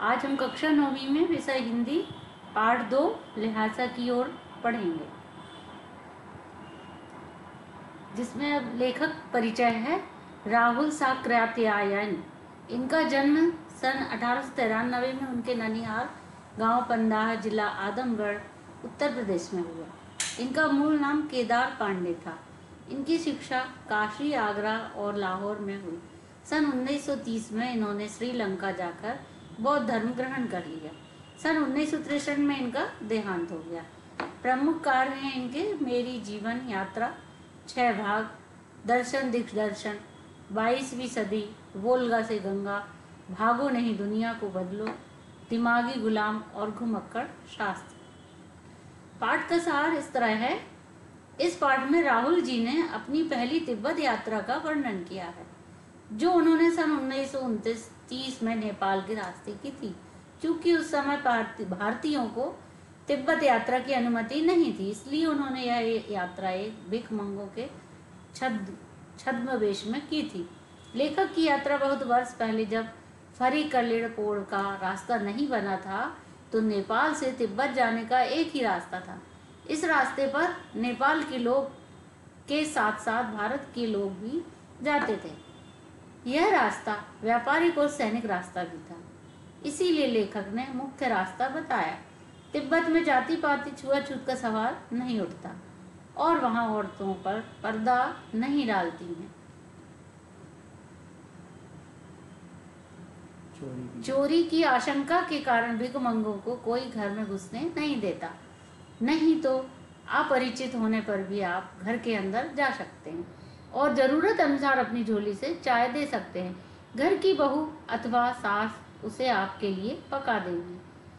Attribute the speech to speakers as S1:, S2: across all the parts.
S1: आज हम कक्षा 9वीं में विषय हिंदी पाठ 2 लिहाजा की ओर पढ़ेंगे, जिसमें अब लेखक परिचय है राहुल साकृत्यायन। इनका जन्म सन 1893 में उनके ननिहाल गांव पंडाह, जिला आदमगढ़, उत्तर प्रदेश में हुआ। इनका मूल नाम केदार पांडे था। इनकी शिक्षा काशी, आगरा और लाहौर में हुई। सन 1930 में इन्होंने श्रीलंका जाकर बौद्ध धर्म ग्रहण कर लिया। सन 1963 में इनका देहांत हो गया। प्रमुख कार्य हैं इनके मेरी जीवन यात्रा, 6 भाग, दर्शन दिग्दर्शन, 22वीं सदी, वोल्गा से गंगा, भागो नहीं दुनिया को बदलो, दिमागी गुलाम और घुमक्कड़ शास्त्र। पाठ का सार इस तरह है। इस पाठ में राहुल जी ने अपनी पहली तिब्बत यात्रा का वर्णन किया है, जो उन्होंने सन 1929-30 में नेपाल के रास्ते की थी। क्योंकि उस समय भारतीयों को तिब्बत यात्रा की अनुमति नहीं थी, इसलिए उन्होंने यह यात्रा एक भिखमंगों के छद्मवेश में की थी। लेखक की यात्रा बहुत वर्ष पहले, जब फरी कलिड़पोड़ का रास्ता नहीं बना था, तो नेपाल से तिब्बत जाने का एक ही रास्ता था। इस रास्ते पर नेपाल के लोग के साथ साथ भारत के लोग भी जाते थे। यह रास्ता व्यापारिक और सैनिक रास्ता भी था, इसीलिए लेखक ने मुख्य रास्ता बताया। तिब्बत में जाति पाति छुआछूत का सवाल नहीं उठता और वहां औरतों पर पर्दा नहीं डालती हैं। चोरी की आशंका के कारण भिखमंगों को कोई घर में घुसने नहीं देता, नहीं तो अपरिचित होने पर भी आप घर के अंदर जा सकते हैं और जरूरत अनुसार अपनी झोली से चाय दे सकते हैं। घर की बहू अथवा सास उसे आपके लिए पका देंगी।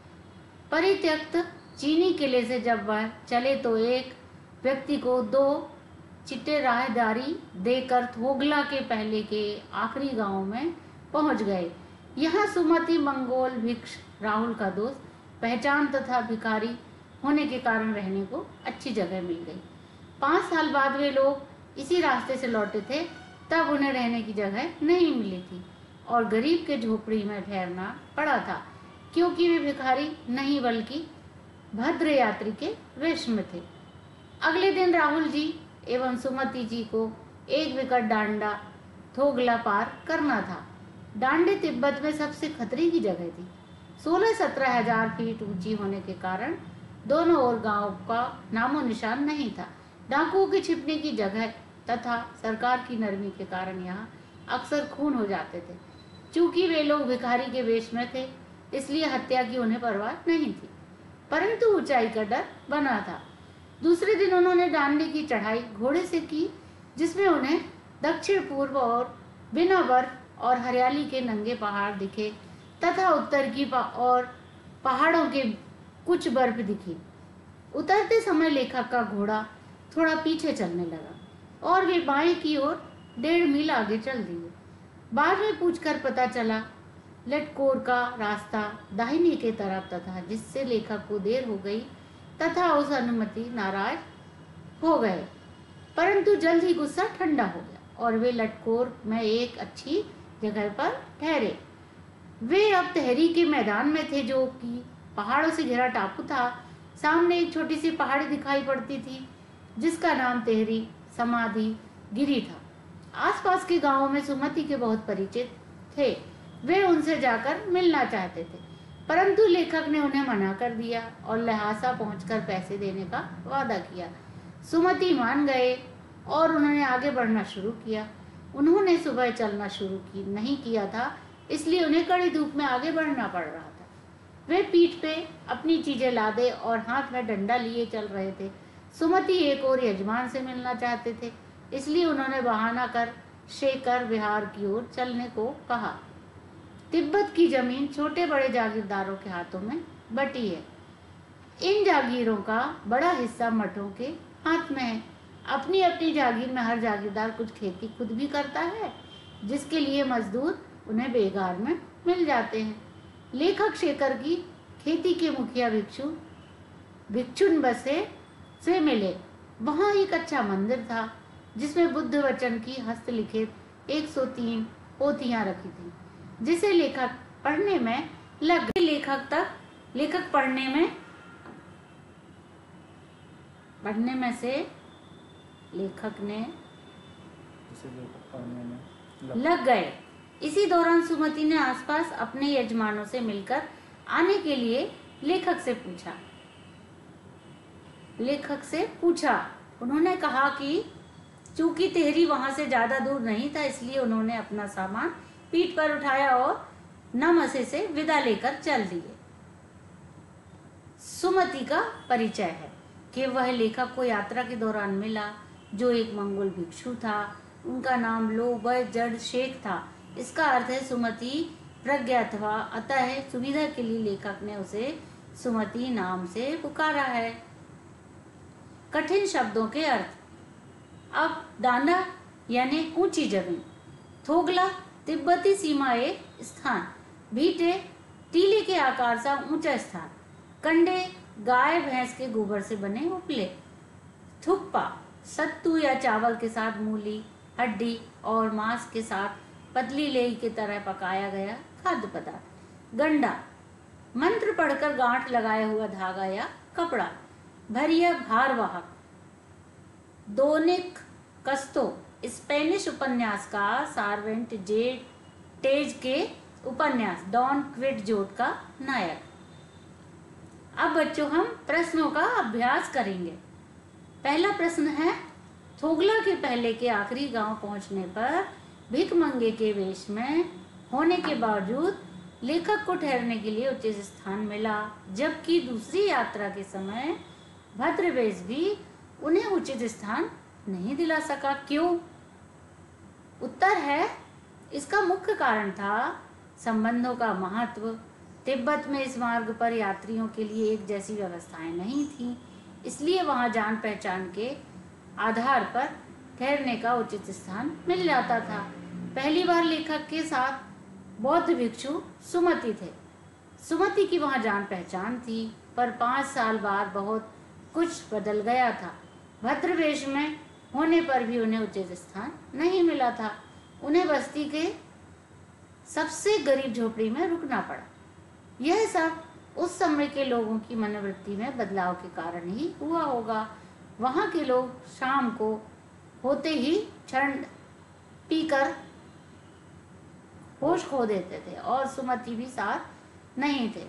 S1: परित्यक्त चीनी किले से जब वह चले तो एक व्यक्ति को 2 चिट्टे राहदारी देकर थोगला के पहले के आखिरी गांव में पहुंच गए। यहाँ सुमति मंगोल भिक्ष, राहुल का दोस्त, पहचान तथा भिखारी होने के कारण रहने को अच्छी जगह मिल गई। 5 साल बाद वे लोग इसी रास्ते से लौटे थे, तब उन्हें रहने की जगह नहीं मिली थी और गरीब के झोपड़ी में ठहरना पड़ा था, क्योंकि वे भिखारी नहीं बल्कि भद्र यात्री के वेश में थे। अगले दिन राहुल जी एवं सुमति जी को एक विकट डांडा थोगला पार करना था। डांडे तिब्बत में सबसे खतरे की जगह थी। 16-17 हजार फीट ऊंची होने के कारण दोनों ओर गांव का नामो निशान नहीं था। डाकुओं के छिपने की जगह तथा सरकार की नरमी के कारण यहाँ अक्सर खून हो जाते थे। चूंकि वे लोग भिखारी के वेश में थे, इसलिए हत्या की उन्हें परवाह नहीं थी, परंतु ऊंचाई का डर बना था। दूसरे दिन उन्होंने डांडे की चढ़ाई घोड़े से की, जिसमें उन्हें दक्षिण पूर्व और बिना बर्फ और हरियाली के नंगे पहाड़ दिखे तथा उत्तर की और पहाड़ों के कुछ बर्फ दिखी। उतरते समय लेखक का घोड़ा थोड़ा पीछे चलने लगा और वे बाएं की ओर 1.5 मील आगे चल दिए। बाद में पूछकर पता चला लटकोर का रास्ता दाहिने के तरफ तथा, जिससे लेखक को देर हो गई तथा उस अनुमति नाराज हो गए। परंतु जल्द ही गुस्सा ठंडा हो गया और वे लटकोर में एक अच्छी जगह पर ठहरे। वे अब तहरी के मैदान में थे, जो कि पहाड़ों से घिरा टापू था। सामने एक छोटी सी पहाड़ी दिखाई पड़ती थी, जिसका नाम तेहरी समाधि गिरी था। आसपास के गांवों में सुमति के बहुत परिचित थे। वे उनसे जाकर मिलना चाहते थे, परंतु लेखक ने उन्हें मना कर दिया और लहासा पहुंचकर पैसे देने का वादा किया। सुमति मान गए और उन्होंने आगे बढ़ना शुरू किया। उन्होंने सुबह चलना शुरू नहीं किया था, इसलिए उन्हें कड़ी धूप में आगे बढ़ना पड़ रहा था। वे पीठ पे अपनी चीजें लादे और हाथ में डंडा लिए चल रहे थे। सुमति एक और यजमान से मिलना चाहते थे, इसलिए उन्होंने बहाना कर शेखर विहार की ओर चलने को कहा। तिब्बत की जमीन छोटे बड़े जागीरदारों के हाथों में बटी है। इन जागीरों का बड़ा हिस्सा मठों के हाथ में है। अपनी अपनी जागीर में हर जागीरदार कुछ खेती खुद भी करता है, जिसके लिए मजदूर उन्हें बेगार में मिल जाते हैं। लेखक शेखर की खेती के मुखिया भिक्षुन बसे से मिले। वहाँ एक अच्छा मंदिर था, जिसमें बुद्ध वचन की हस्तलिखित 103 पोथियां रखी थी, जिसे लेखक पढ़ने में लग गए। लेखक पढ़ने में से लेखक ने लग गए। इसी दौरान सुमति ने आसपास अपने यजमानों से मिलकर आने के लिए लेखक से पूछा। उन्होंने कहा कि चूंकि तेहरी वहां से ज्यादा दूर नहीं था, इसलिए उन्होंने अपना सामान पीठ पर उठाया और नमसे से विदा लेकर चल दिए। सुमति का परिचय है कि वह लेखक को यात्रा के दौरान मिला, जो एक मंगोल भिक्षु था। उनका नाम लोबजड शेख था। इसका अर्थ है सुमति प्रज्ञा था, अतः सुविधा के लिए लेखक ने उसे सुमति नाम से पुकारा है। कठिन शब्दों के अर्थ। अब डांडा यानी ऊंची जमीन, थोगला तिब्बती सीमा एक स्थान, भीटे टीले के आकार सा ऊंचा स्थान, कंडे गाय भैंस के गोबर से बने उपले, थुप्पा सत्तू या चावल के साथ मूली, हड्डी और मांस के साथ पतली लेई की तरह पकाया गया खाद्य पदार्थ, गंडा मंत्र पढ़कर गांठ लगाया हुआ धागा या कपड़ा, भरिया भारवाहक, दोनिक कस्तो स्पेनिश उपन्यासकार सार्वेंट जे टेज के उपन्यास डॉन क्विक्सोट का नायक। अब बच्चों हम प्रश्नों का अभ्यास करेंगे। पहला प्रश्न है, थोगला के पहले के आखिरी गांव पहुंचने पर भिखमंगे के वेश में होने के बावजूद लेखक को ठहरने के लिए उचित स्थान मिला, जबकि दूसरी यात्रा के समय भद्रवेश भी उन्हें उचित स्थान नहीं दिला सका। क्यों? उत्तर है, इसका मुख्य कारण था संबंधों का महत्व। तिब्बत में इस मार्ग पर यात्रियों के लिए एक जैसी व्यवस्थाएं नहीं थीं, इसलिए वहां जान पहचान के आधार पर ठहरने का उचित स्थान मिल जाता था। पहली बार लेखक के साथ बौद्ध भिक्षु सुमति थे। सुमति की वहां जान पहचान थी, पर 5 साल बाद बहुत कुछ बदल गया था। भद्रवेश में होने पर भी उन्हें उचित स्थान नहीं मिला था। उन्हें बस्ती के सबसे गरीब झोपड़ी में रुकना पड़ा। यह सब उस समय के लोगों की मनोवृत्ति में बदलाव के कारण ही हुआ होगा। वहां के लोग शाम को होते ही क्षण पीकर होश खो देते थे और सुमति भी साथ नहीं थे।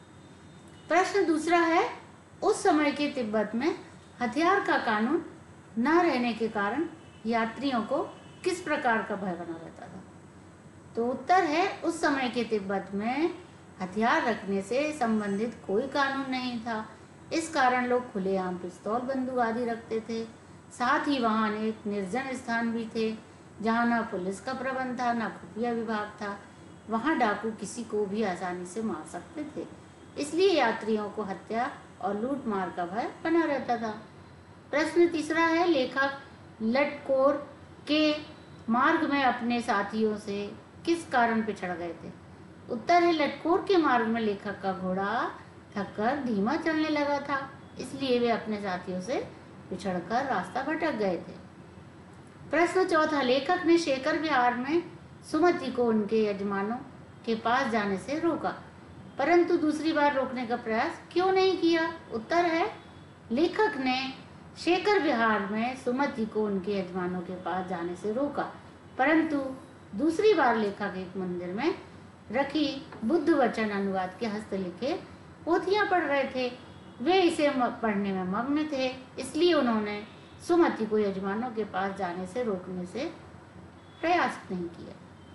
S1: प्रश्न दूसरा है, उस समय के तिब्बत में हथियार का कानून न रहने के कारण यात्रियों को किस प्रकार का भय बना रहता था? तो उत्तर है, उस समय के तिब्बत में हथियार रखने से संबंधित कोई कानून नहीं था। इस कारण लोग खुलेआम पिस्तौल बंदूक आदि रखते थे। साथ ही वहां अनेक निर्जन स्थान भी थे जहां न पुलिस का प्रबंध था, न खुफिया विभाग था। वहां डाकू किसी को भी आसानी से मार सकते थे, इसलिए यात्रियों को हत्या और लूट मार का भय बना रहता था। प्रश्न तीसरा है, लेखक लटकोर के मार्ग में अपने साथियों से किस कारण पिछड़ गए थे? उत्तर है, लटकोर के मार्ग में लेखक का घोड़ा थककर धीमा चलने लगा था, इसलिए वे अपने साथियों से पिछड़कर रास्ता भटक गए थे। प्रश्न चौथा, लेखक ने शेखर विहार में सुमति को उनके यजमानों के पास जाने से रोका, परंतु दूसरी बार रोकने का प्रयास क्यों नहीं किया? उत्तर है, लेखक ने शेखर विहार में सुमति को उनके यजमानों के पास जाने से रोका, परंतु दूसरी बार लेखक एक मंदिर में रखी बुद्ध वचन अनुवाद के हस्तलिखे पोथियां पढ़ रहे थे। वे इसे पढ़ने में मग्न थे, इसलिए उन्होंने सुमति को यजमानों के पास जाने से रोकने से प्रयास नहीं किया।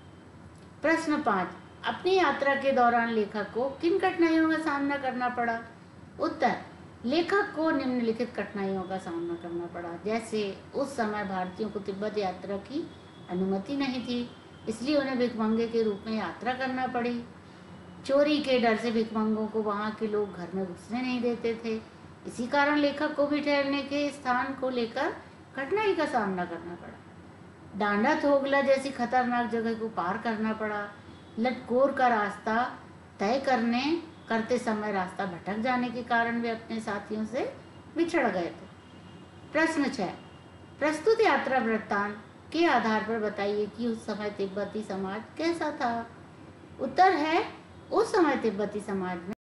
S1: प्रश्न 5, अपनी यात्रा के दौरान लेखक को किन कठिनाइयों का सामना करना पड़ा? उत्तर, लेखक को निम्नलिखित कठिनाइयों का सामना करना पड़ा। जैसे उस समय भारतीयों को तिब्बत यात्रा की अनुमति नहीं थी, इसलिए उन्हें भिखमंगे के रूप में यात्रा करना पड़ी। चोरी के डर से भिखमंगों को वहां के लोग घर में घुसने नहीं देते थे। इसी कारण लेखक को भी ठहरने के स्थान को लेकर कठिनाई का सामना करना पड़ा। डांडा थोगला जैसी खतरनाक जगह को पार करना पड़ा। लटकोर का रास्ता तय करते समय रास्ता भटक जाने के कारण वे अपने साथियों से बिछड़ गए थे। प्रश्न 6, प्रस्तुत यात्रा वृत्तांत के आधार पर बताइए कि उस समय तिब्बती समाज कैसा था? उत्तर है, उस समय तिब्बती समाज में